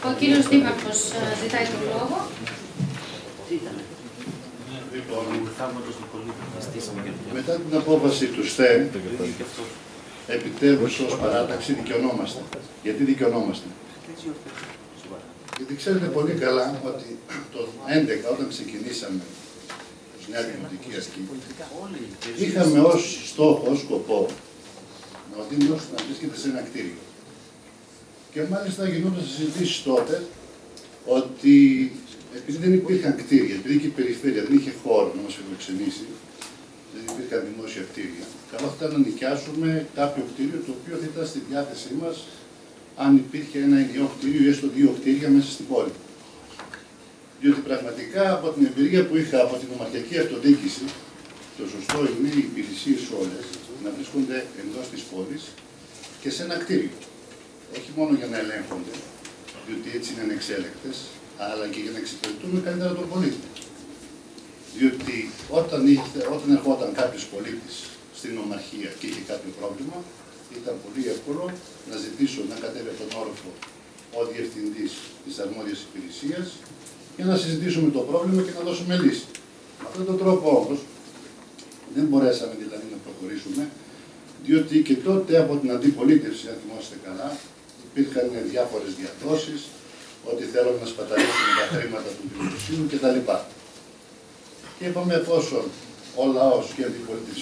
Ο κύριος Δήμαρχος ζητάει τον λόγο. Μετά την απόφαση του ΣΤΕ, επιτέλους ως παράταξη δικαιωνόμαστε. Γιατί δικαιωνόμαστε? Γιατί ξέρετε πολύ καλά ότι το 2011, όταν ξεκινήσαμε ως Νέα Δημοτική Ασκή, είχαμε ως στόχο, ως σκοπό, ο Δήμος να βρίσκεται σε ένα κτίριο. Και μάλιστα γινόταν συζητήσεις τότε ότι επειδή δεν υπήρχαν κτίρια, επειδή και η περιφέρεια δεν είχε χώρο να μας φιλοξενήσει, δεν υπήρχαν δημόσια κτίρια, καλό θα ήταν να νοικιάσουμε κάποιο κτίριο το οποίο θα ήταν στη διάθεσή μας αν υπήρχε ένα ενιαίο κτίριο ή έστω δύο κτίρια μέσα στην πόλη. Διότι πραγματικά από την εμπειρία που είχα από την ομαρχιακή αυτοδιοίκηση, το σωστό είναι οι υπηρεσίες όλες να βρίσκονται εντός της πόλης και σε ένα κτίριο. Όχι μόνο για να ελέγχονται, διότι έτσι είναι ανεξέλεγκτες, αλλά και για να εξυπηρετούμε καλύτερα τον πολίτη. Διότι όταν ερχόταν κάποιος πολίτης στην ομαρχία και είχε κάποιο πρόβλημα, ήταν πολύ εύκολο να ζητήσω να κατέβει από τον όροφο ο διευθυντής της αρμόδιας υπηρεσίας για να συζητήσουμε το πρόβλημα και να δώσουμε λύση. Με αυτόν τον τρόπο όμως δεν μπορέσαμε δηλαδή να προχωρήσουμε, διότι και τότε από την αντιπολίτευση, αν θυμάστε καλά, υπήρχαν διάφορες διαδόσεις, ότι θέλουμε να σπαταλήσουμε τα χρήματα του δημοσίου κτλ. Και είπαμε, εφόσον ο λαός και η αντιπολίτευση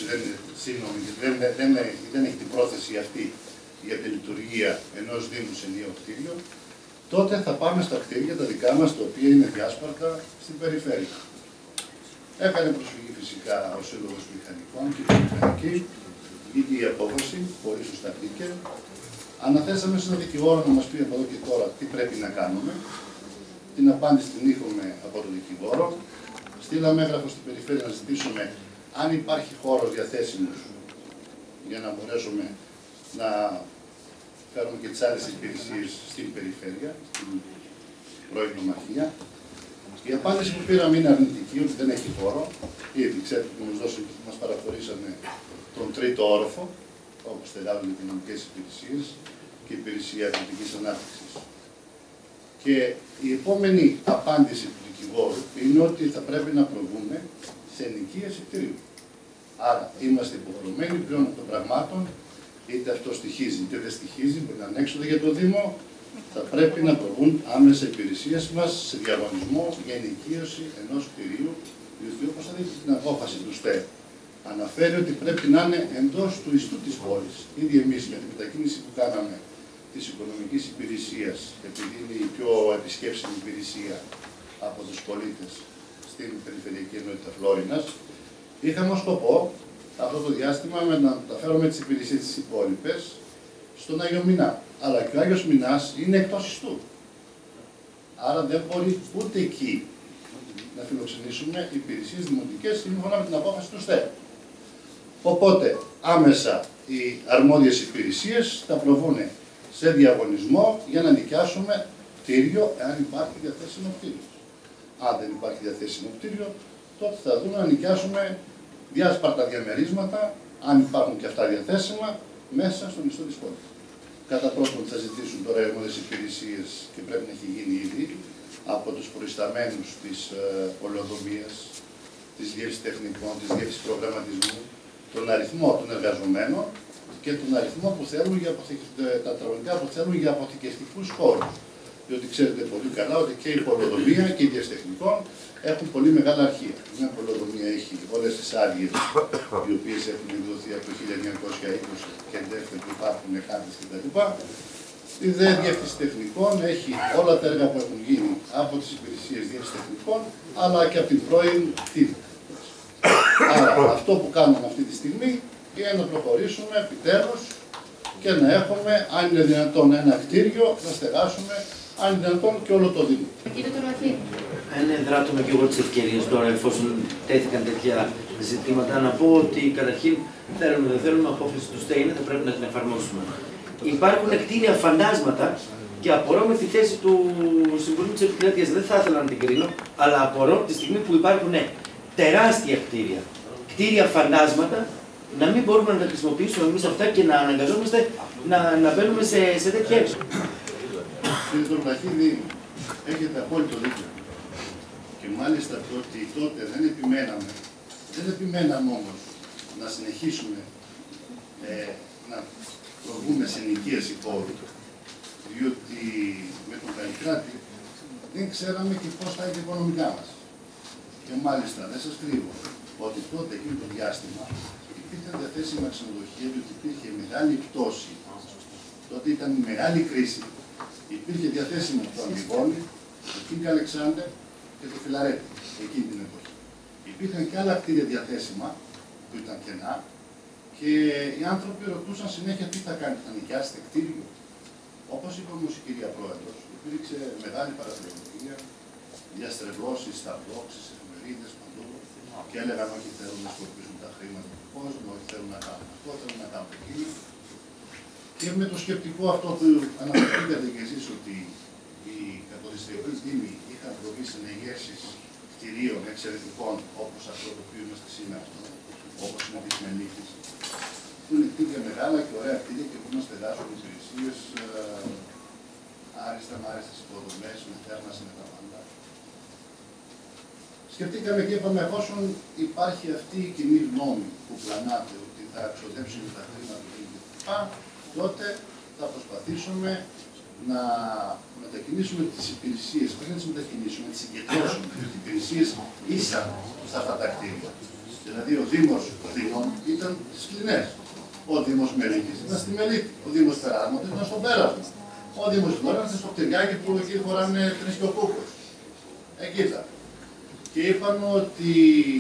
δεν έχει την πρόθεση αυτή για τη λειτουργία ενός Δήμου σε ενιαίο κτίριο, τότε θα πάμε στα κτίρια τα δικά μας, τα οποία είναι διάσπαρτα στην περιφέρεια. Έκανε προσφυγή φυσικά ο Σύλλογος Μηχανικών και η Μηχανική, βγήκε η απόφαση, πολύ σωστά βγήκε. Αναθέσαμε σε έναν δικηγόρο να μας πει από εδώ και τώρα τι πρέπει να κάνουμε. Την απάντηση την είχαμε από τον δικηγόρο. Στείλαμε έγγραφο στην περιφέρεια να ζητήσουμε αν υπάρχει χώρος διαθέσιμος για να μπορέσουμε να φέρουμε και τις άλλες υπηρεσίες στην περιφέρεια, στην πρώην ομαρχία. Η απάντηση που πήραμε είναι αρνητική, ότι δεν έχει χώρο. Ήδη ξέρετε που μας παραχωρήσανε τον τρίτο όροφο, όπως στελάβουν οι κοινωνικές υπηρεσίες και η υπηρεσία εθνικής ανάπτυξης. Και η επόμενη απάντηση του δικηγόρου είναι ότι θα πρέπει να προβούμε σε ενοικίαση κτηρίου. Άρα είμαστε υποχρεωμένοι πλέον από των πραγμάτων, είτε αυτό στοιχίζει είτε δεν στοιχίζει, μπορεί να είναι έξοδο για το Δήμο, θα πρέπει να προβούν άμεσα οι υπηρεσίες μας σε διαγωνισμό για ενοικίωση ενός κτηρίου, διότι όπως θα δείτε την απόφαση του ΣΤΕ, αναφέρει ότι πρέπει να είναι εντός του ιστού της πόλης. Ήδη εμείς με την μετακίνηση που κάναμε της οικονομικής υπηρεσίας, επειδή είναι η πιο επισκέψιμη υπηρεσία από τους πολίτες στην περιφερειακή ενότητα Φλόρινας, είχαμε ως σκοπό αυτό το διάστημα να μεταφέρουμε τις υπηρεσίες της υπόλοιπες στον Άγιο Μινά. Αλλά και ο Άγιος Μινάς είναι εκτός ιστού. Άρα δεν μπορεί ούτε εκεί να φιλοξενήσουμε υπηρεσίες δημοτικές σύμφωνα με την απόφαση του ΣΤΕ. Οπότε άμεσα οι αρμόδιες υπηρεσίες θα προβούν σε διαγωνισμό για να νοικιάσουμε κτίριο, εάν υπάρχει διαθέσιμο κτίριο. Αν δεν υπάρχει διαθέσιμο κτίριο, τότε θα δούμε να νοικιάσουμε διάσπαρτα διαμερίσματα, αν υπάρχουν και αυτά διαθέσιμα, μέσα στον ιστό της πόλης. Κατά πρώτον θα ζητήσουν τώρα οι αρμόδιες υπηρεσίες, και πρέπει να έχει γίνει ήδη, από τους προϊσταμένους της πολεοδομίας, της διεύσης τεχνικών, της διεύσης προγραμματισμού, τον αριθμό των εργαζομένων και τον αριθμό που θέλουν για τα τετραγωνικά που θέλουν για αποθηκευτικούς χώρους. Διότι ξέρετε πολύ καλά ότι και η πολεοδομία και η διεύση τεχνικών έχουν πολύ μεγάλα αρχεία. Μια πολεοδομία έχει όλες τις άδειες οι οποίες έχουν εκδοθεί από το 1920 και εντεύθυν που υπάρχουν χάρτες κτλ. Η ΔΕ Διεύθυνση Τεχνικών έχει όλα τα έργα που έχουν γίνει από τις υπηρεσίες διεύθυνσης τεχνικών, αλλά και από την πρώην κτίρια. Άρα αυτό που κάνουμε αυτή τη στιγμή είναι να προχωρήσουμε επιτέλους και να έχουμε, αν είναι δυνατόν, ένα κτίριο, να στεγάσουμε, αν είναι δυνατόν, και όλο το Δήμο. Κύριε Τολμαθή. Δράτω και εγώ τις ευκαιρίες τώρα, εφόσον τέθηκαν τέτοια ζητήματα, να πω ότι καταρχήν θέλουμε, δεν θέλουμε απόφαση του ΣΤΕ, θα πρέπει να την εφαρμόσουμε. Υπάρχουν κτίρια φαντάσματα και απορώ με τη θέση του Συμβουλίου της Επικράτειας. Δεν θα ήθελα να την κρίνω, αλλά απορώ τη στιγμή που υπάρχουν τεράστια κτίρια, κτίρια φαντάσματα, να μην μπορούμε να τα χρησιμοποιήσουμε εμείς αυτά και να αναγκαζόμαστε να μπαίνουμε σε τέτοια έξω. Κύριε Τολμαθή, Έχετε απόλυτο δίκιο. Και μάλιστα το ότι τότε δεν επιμέναμε όμως να συνεχίσουμε να προβούμε σε νοικίαση χώρου, διότι με τον Καλλικράτη δεν ξέραμε και πώς θα είναι τα οικονομικά μας. Και μάλιστα δεν σας κρύβω ότι τότε εκείνο το διάστημα υπήρχαν διαθέσιμα ξενοδοχεία, διότι υπήρχε μεγάλη πτώση. Τότε ήταν μεγάλη κρίση. Υπήρχε διαθέσιμο το Αμβιγόνη, το King Alexander και το Φιλαρέτη εκείνη την εποχή. Υπήρχαν και άλλα κτίρια διαθέσιμα που ήταν κενά και οι άνθρωποι ρωτούσαν συνέχεια τι θα κάνετε, θα νοικιάσετε κτίριο. Όπως είπε όμως η κυρία Πρόεδρος, υπήρξε μεγάλη παραπληροφορία, διαστρεβλώσεις στα blog, στις εφημερίδες, παντού και έλεγαν όχι θέλουν να σκορπίσουν τα χρήματα του κόσμου, όχι θέλουν να κάνουν αυτό, θέλουν να κάνουν εκείνο. Και με το σκεπτικό αυτό που αναφερθήκατε και εσείς ότι οι καθοριστριακοί δήμοι είχαν προβεί σε εγγέρσεις κτηρίων εξαιρετικών όπως αυτό το οποίο είμαστε σήμερα, όπως είναι της Μελίκης, που είναι κτίρια μεγάλα και ωραία κτίρια και που μας περάσουν υπηρεσίες άριστα με άριστες υποδομές, με θέρμανση, με τα πάντα. Σκεφτήκαμε και είπαμε, εφόσον υπάρχει αυτή η κοινή γνώμη που πλανάται ότι θα ξοδέψουν τα χρήματα κλπ., τότε θα προσπαθήσουμε να μετακινήσουμε τις υπηρεσίες, πριν να τις μετακινήσουμε, να τις συγκεντρώσουμε, τις υπηρεσίες ίσα σε αυτά τα κτίρια. Δηλαδή ο Δήμος Δήμων ήταν στις Κλινές, ο Δήμος Μελίκης ήταν στη Μελίτη, ο Δήμος Περάσματος ήταν στο Πέρασμα, ο Δήμος Φλόρας ήταν στο Κτηριάκι που εκεί χωράνε τρεις και ο Κούκος. Εκεί ήταν. Και είπαμε ότι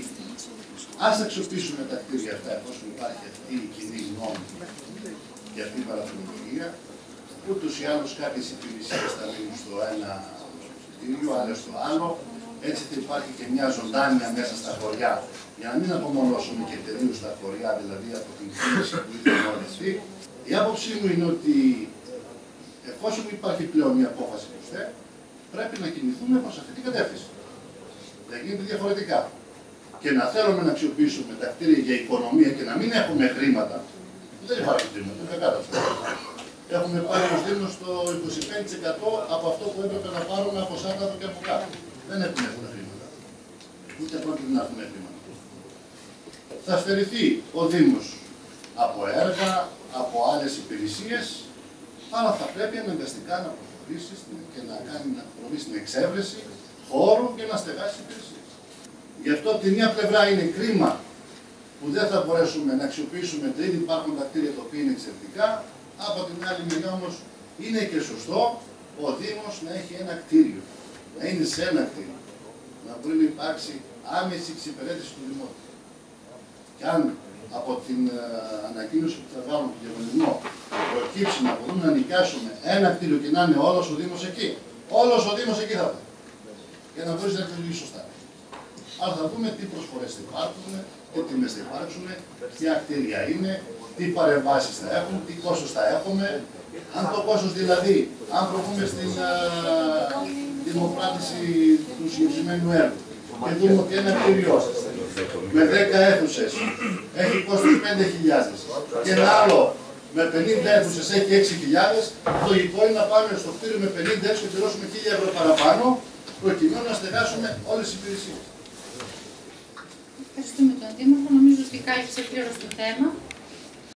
ας αξιοποιήσουμε τα κτίρια αυτά εφόσον υπάρχει αυτή η κοινή γνώμη και αυτή η παραπληροφορία, ούτως ή άλλως κάποιες υπηρεσίες θα μείνουν στο ένα κτίριο, άλλες στο άλλο. Έτσι θα υπάρχει και μια ζωντάνια μέσα στα χωριά, για να μην απομονώσουμε και τελείως τα χωριά, δηλαδή από την κίνηση που ήταν όλη αυτή. Η άποψή μου είναι ότι εφόσον υπάρχει πλέον μια απόφαση μπροστά, πρέπει να κινηθούμε προς αυτή την κατεύθυνση. Δεν γίνεται διαφορετικά. Και να θέλουμε να αξιοποιήσουμε τα κτίρια για οικονομία και να μην έχουμε χρήματα. Δεν υπάρχει χρήματα, δεν κατάσταση. Έχουμε πάρει ως Δήμος το 25% από αυτό που έπρεπε να πάρουμε από Σάρταδο και από κάτω. Δεν έχουμε τα χρήματα. Ούτε πρόκειται να έχουμε χρήματα. Θα στερηθεί ο Δήμος από έργα, από άλλες υπηρεσίες, αλλά θα πρέπει αναγκαστικά να προχωρήσει και να προβεί στην εξέβρεση χώρου και να στεγάσει υπηρεσίες. Γι' αυτό από τη μία πλευρά είναι κρίμα που δεν θα μπορέσουμε να αξιοποιήσουμε τα ήδη υπάρχοντα κτίρια τα οποία είναι εξαιρετικά. Από την άλλη μεριά όμως είναι και σωστό ο Δήμος να έχει ένα κτίριο, να είναι σε ένα κτίριο, να μπορεί να υπάρξει άμεση εξυπηρέτηση του Δημότου. Και αν από την ανακοίνωση που θα βάλουμε του διαγωνισμό προκύψει να μπορούμε να νοικιάσουμε ένα κτίριο και να είναι όλος ο Δήμος εκεί, όλος ο Δήμος εκεί θα πάει, για να μπορεί να λειτουργήσει σωστά. Αλλά θα δούμε τι προσφορές θα υπάρχουν, τι τιμές θα υπάρξουν, ποια κτίρια είναι, τι παρεμβάσεις θα έχουν, τι κόστος θα έχουμε. Αν το κόστος δηλαδή, αν προβούμε στην δημοπράτηση του συγκεκριμένου έργου και δούμε ότι ένα κτίριο με 10 αίθουσες έχει κόστος 5.000 και ένα άλλο με 50 αίθουσες έχει 6.000, λογικό είναι να πάμε στο κτίριο με 50 αίθουσες και πληρώσουμε 1.000 ευρώ παραπάνω, προκειμένου να στεγάσουμε όλες τις υπηρεσίες. Ευχαριστούμε τον Δήμαρχο. Νομίζω ότι κάλυψε πλήρως το θέμα.